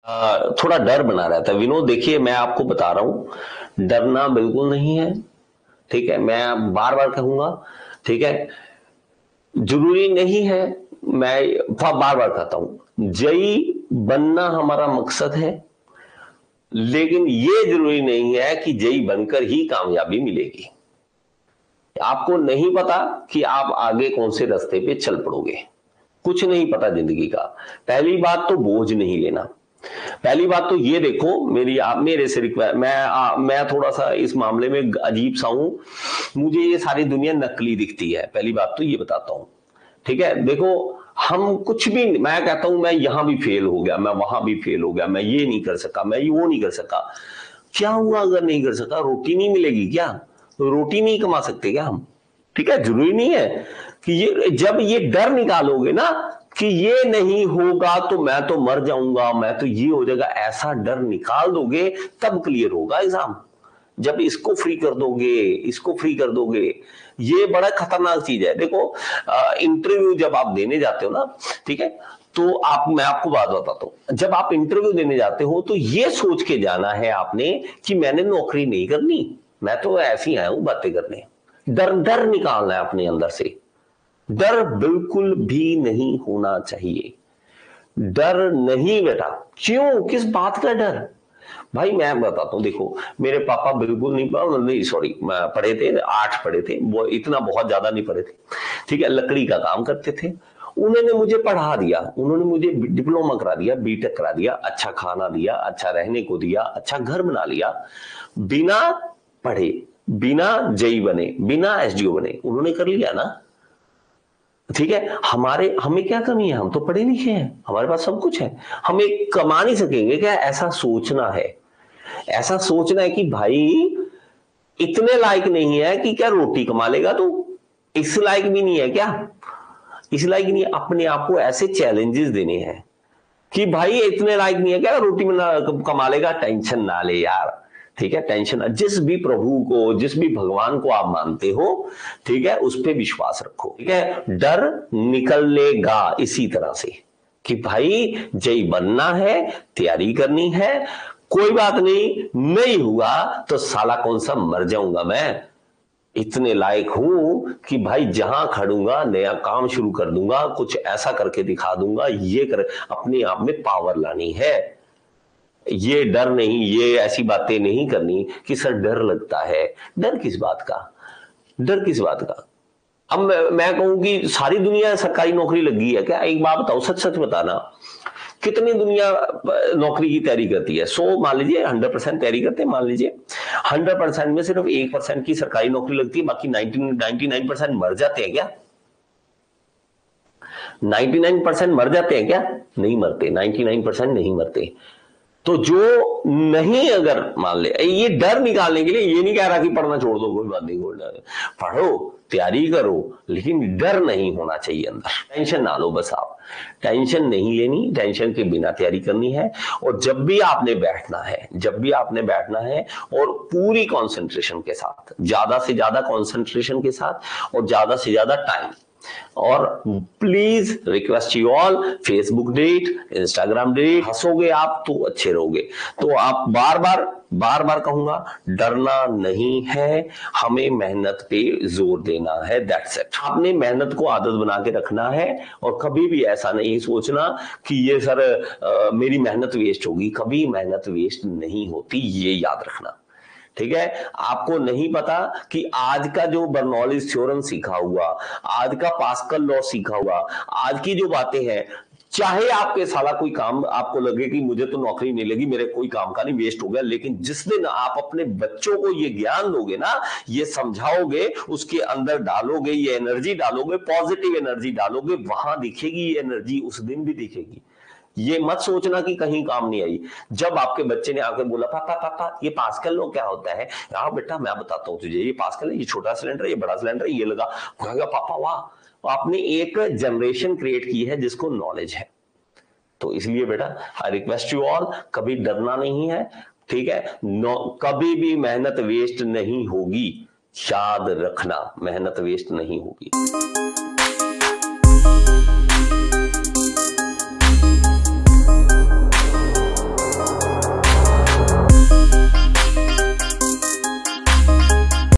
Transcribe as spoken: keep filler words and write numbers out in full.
आ, थोड़ा डर बना रहता है। विनोद देखिए, मैं आपको बता रहा हूं, डरना बिल्कुल नहीं है। ठीक है, मैं बार बार कहूंगा। ठीक है, जरूरी नहीं है। मैं बार बार कहता हूं, जयी बनना हमारा मकसद है, लेकिन यह जरूरी नहीं है कि जयी बनकर ही कामयाबी मिलेगी। आपको नहीं पता कि आप आगे कौन से रास्ते पे चल पड़ोगे, कुछ नहीं पता जिंदगी का। पहली बात तो बोझ नहीं लेना। पहली बात तो ये देखो, मेरी आप मेरे से रिक्वेस्ट, मैं आ, मैं थोड़ा सा इस मामले में अजीब सा हूं। मुझे ये सारी दुनिया नकली दिखती है, पहली बात तो ये बताता हूं। ठीक है, देखो, हम कुछ भी, मैं कहता हूं मैं यहां भी फेल हो गया, मैं वहां भी फेल हो गया, मैं ये नहीं कर सका, मैं ये वो नहीं कर सका। क्या हुआ अगर नहीं कर सका? रोटी नहीं मिलेगी क्या? रोटी नहीं कमा सकते क्या हम? ठीक है, जरूरी नहीं है कि ये, जब ये डर निकालोगे ना कि ये नहीं होगा तो मैं तो मर जाऊंगा, मैं तो ये हो जाएगा, ऐसा डर निकाल दोगे तब क्लियर होगा एग्जाम। जब इसको फ्री कर दोगे, इसको फ्री कर दोगे, ये बड़ा खतरनाक चीज है। देखो, इंटरव्यू जब आप देने जाते हो ना, ठीक है, तो आप, मैं आपको बात बताता हूं, जब आप इंटरव्यू देने जाते हो तो ये सोच के जाना है आपने कि मैंने नौकरी नहीं करनी, मैं तो ऐसे ही आया हूं बातें करने। डर डर निकालना है अपने अंदर से। डर बिल्कुल भी नहीं होना चाहिए। डर नहीं बेटा। क्यों, किस बात का डर? भाई मैं बताता हूं, देखो, मेरे पापा बिल्कुल नहीं, नहीं सॉरी, पढ़े थे, आठ पढ़े थे, वो इतना बहुत ज्यादा नहीं पढ़े थे। ठीक है, लकड़ी का काम करते थे। उन्होंने मुझे पढ़ा दिया, उन्होंने मुझे डिप्लोमा करा दिया, बीटेक करा दिया, अच्छा खाना दिया, अच्छा रहने को दिया, अच्छा घर बना लिया, बिना पढ़े, बिना जेई बने, बिना एसडीओ बने, उन्होंने कर लिया ना। ठीक है, हमारे हमें क्या कमी है? हम तो पढ़े लिखे हैं, हमारे पास सब कुछ है, हमें कमा नहीं सकेंगे क्या? ऐसा सोचना है। ऐसा सोचना है कि भाई इतने लायक नहीं है कि क्या रोटी कमा लेगा तू, इस लायक भी नहीं है क्या? इस लायक नहीं है। अपने आप को ऐसे चैलेंजेस देने हैं कि भाई इतने लायक नहीं है क्या रोटी में कमा लेगा, टेंशन ना ले यार। ठीक है, टेंशन, जिस भी प्रभु को, जिस भी भगवान को आप मानते हो, ठीक है, उस पर विश्वास रखो। ठीक है, डर निकलेगा इसी तरह से कि भाई जय बनना है, तैयारी करनी है, कोई बात नहीं, नहीं हुआ तो साला कौन सा मर जाऊंगा मैं, इतने लायक हूं कि भाई जहां खड़ूंगा नया काम शुरू कर दूंगा, कुछ ऐसा करके दिखा दूंगा, ये कर, अपने आप में पावर लानी है। ये डर नहीं, ये ऐसी बातें नहीं करनी कि सर डर लगता है। डर किस बात का? डर किस बात का? अब मैं, मैं कहूं कि सारी दुनिया सरकारी नौकरी लगी है क्या? एक बात बताओ, सच सच बताना, कितनी दुनिया नौकरी की तैयारी करती है? सौ मान लीजिए, हंड्रेड परसेंट तैयारी करते हैं, मान लीजिए हंड्रेड परसेंट में सिर्फ एक परसेंट की सरकारी नौकरी लगती है, बाकी नाइनटी नाइन परसेंट मर जाते हैं क्या? नाइनटी नाइन परसेंट मर जाते हैं क्या? नहीं मरते, नाइनटी नाइन परसेंट नहीं मरते। तो जो नहीं, अगर मान ले, ये डर निकालने के लिए, ये नहीं कह रहा कि पढ़ना छोड़ दो, कोई बात नहीं, पढ़ो, तैयारी करो, लेकिन डर नहीं होना चाहिए अंदर। टेंशन ना लो बस आप, टेंशन नहीं लेनी, टेंशन के बिना तैयारी करनी है। और जब भी आपने बैठना है, जब भी आपने बैठना है, और पूरी कंसंट्रेशन के साथ, ज्यादा से ज्यादा कंसंट्रेशन के साथ, और ज्यादा से ज्यादा टाइम। और please request you all, Facebook delete, Instagram delete. हंसोगे आप तो अच्छे रहोगे। तो आप बार बार बार बार कहूंगा, डरना नहीं है, हमें मेहनत पे जोर देना है, दैट्स इट। आपने मेहनत को आदत बना के रखना है, और कभी भी ऐसा नहीं सोचना कि ये सर आ, मेरी मेहनत वेस्ट होगी। कभी मेहनत वेस्ट नहीं होती, ये याद रखना। ठीक है, आपको नहीं पता कि आज का जो बर्नौलीज थ्योरम सीखा हुआ, आज का पास्कल लॉ सीखा हुआ, आज की जो बातें हैं, चाहे आपके साला कोई काम आपको लगे कि मुझे तो नौकरी नहीं लगी, मेरे कोई काम का नहीं, वेस्ट हो गया, लेकिन जिस दिन आप अपने बच्चों को ये ज्ञान दोगे ना, ये समझाओगे, उसके अंदर डालोगे, ये एनर्जी डालोगे, पॉजिटिव एनर्जी डालोगे, वहां दिखेगी ये एनर्जी, उस दिन भी दिखेगी। ये मत सोचना कि कहीं काम नहीं आई। जब आपके बच्चे ने आकर बोला, पापा पापा ये पास्कल लॉ क्या होता है? हाँ बेटा मैं बताता हूँ तुझे, ये पास्कल है, ये छोटा सिलेंडर, ये बड़ा सिलेंडर, ये लगा, कहेगा पापा वाह। तो आपने एक जनरेशन क्रिएट की है जिसको नॉलेज है। तो इसलिए बेटा, आई रिक्वेस्ट यू ऑल, कभी डरना नहीं है। ठीक है, कभी भी मेहनत वेस्ट नहीं होगी, याद रखना, मेहनत वेस्ट नहीं होगी।